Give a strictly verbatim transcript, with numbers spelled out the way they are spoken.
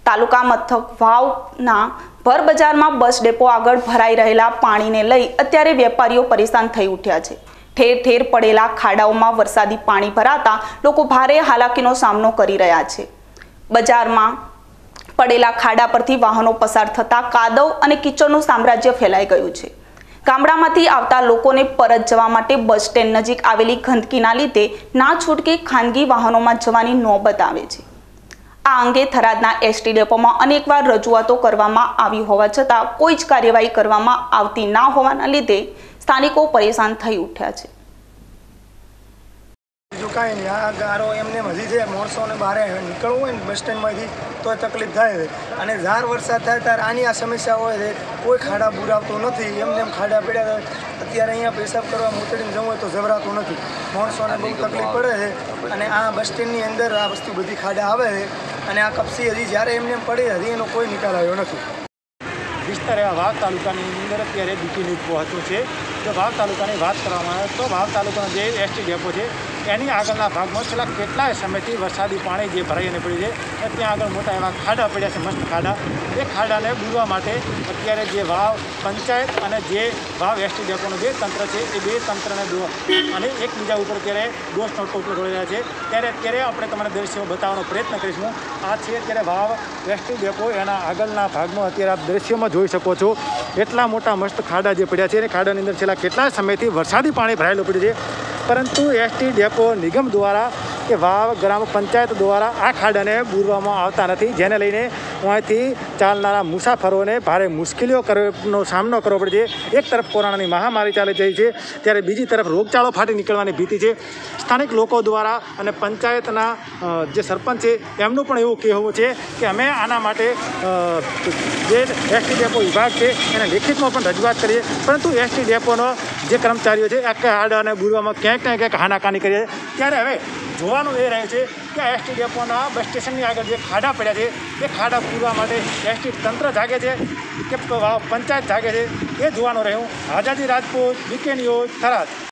તાલુકા મથક વાવના ભર બજારમાં બસ ડેપો આગળ ભરાઈ રહેલા પાણીને લઈ અત્યારે વેપારીઓ પરેશાન થઈ ઉઠ્યા છે। ઠેર ઠેર પડેલા ખાડાઓમાં વરસાદી પાણી ભરાતા લોકો ભારે હાલાકીનો સામનો કરી રહ્યા છે। બજારમાં પડેલા ખાડા પરથી વાહનો પસાર થતા કાદવ અને કીચડનું સામ્રાજ્ય ફેલાઈ ગયું છે। ગામડામાંથી આવતા લોકોને પરત જવા માટે બસ સ્ટેન્ડ નજીક આવેલી ગંદકીના લીધે ના છૂટકે ખાનગી વાહનોમાં જવાની નોબત આવે છે। આ અંગે થરાદના એસટી ડેપોમાં અનેકવાર રજૂઆતો કરવામાં આવી હોવા છતાં કોઈ જ કાર્યવાહી કરવામાં આવતી ના હોવાના લીધે સ્થાનિકો પરેશાન થઈ ઉઠ્યા છે। બીજું કાંઈ નહીં, આ ગારો એમને હજી છે માણસોને બહાર નીકળવું હોય ને બસ સ્ટેન્ડમાંથી તો તકલીફ થાય છે અને ઝાર વરસાદ થાય ત્યારે આની આ સમસ્યા હોય છે। કોઈ ખાડા બુરાવતું નથી, એમને એમ ખાડા પડ્યા અત્યારે અહીંયા પેશાબ કરવા મૂતડીને જવું હોય તો જવરાતું નથી, માણસોને બહુ તકલીફ પડે છે અને આ બસ સ્ટેન્ડની અંદર આ વસ્તુ બધી ખાડા આવે છે અને આ કપસી હજી જ્યારે એમને એમ પડે હજી એનો કોઈ નિકાલ આવ્યો નથી। વિસ્તાર એવા વાવ તાલુકાની અંદર અત્યારે બીજી ન્યૂઝ પહોંચ્યું છે। જો વાવ તાલુકાની વાત કરવામાં આવે તો વાવ તાલુકાનો જે એસટી ડેપો છે એની આગળના ભાગમાં છેલ્લા કેટલાય સમયથી વરસાદી પાણી જે ભરાઈને પડ્યું છે ત્યાં આગળ મોટા એવા ખાડા પડ્યા છે, મસ્ત ખાડા। એ ખાડાને બૂરવા માટે અત્યારે જે વાવ પંચાયત અને જે વાવ એસટી ડેપોનું જે તંત્ર છે એ બે તંત્રને અને એકબીજા ઉપર અત્યારે દોષનો ટોપલો ઢોળી રહ્યા છે। ત્યારે અત્યારે આપણે તમારા દ્રશ્યો બતાવવાનો પ્રયત્ન કરીશું। આ છે અત્યારે વાવ એસટી ડેપો, એના આગળના ભાગમાં અત્યારે આપ દ્રશ્યોમાં જોઈ શકો છો એટલા મોટા મસ્ત ખાડા જે પડ્યા છે અને ખાડાની અંદર છેલ્લા કેટલા સમયથી વરસાદી પાણી ભરાયેલું પડ્યું છે, પરંતુ એસટી ડેપો નિગમ દ્વારા કે વાવ ગ્રામ પંચાયત દ્વારા આ ખાડાને બૂરવામાં આવતા નથી, જેને લઈને અહીંથી ચાલનારા મુસાફરોને ભારે મુશ્કેલીઓ કરવાનો સામનો કરવો પડે છે। એક તરફ કોરોનાની મહામારી ચાલી રહી છે ત્યારે બીજી તરફ રોગચાળો ફાટી નીકળવાની ભીતિ છે। સ્થાનિક લોકો દ્વારા અને પંચાયતના જે સરપંચ છે એમનું પણ એવું કહેવું છે કે અમે આના માટે જે એસટી ડેપો વિભાગ છે એને લેખિતમાં પણ રજૂઆત કરીએ, પરંતુ એસટી ડેપોનો જે કર્મચારીઓ છે આ ખાડાને બૂરવામાં ક્યાંક ને ક્યાંક હાનાકાની કરીએ। ત્યારે હવે જોવાનું એ રહે છે કે એસટી ડેપોના બસ સ્ટેશનની આગળ જે ખાડા પડ્યા છે એ ખાડા પૂરવા માટે એસટી તંત્ર જાગે છે કે પંચાયત જાગે છે, એ જોવાનું રહ્યું। આઝાદી રાજપૂત, બીકે ન્યૂઝ, થરાદ।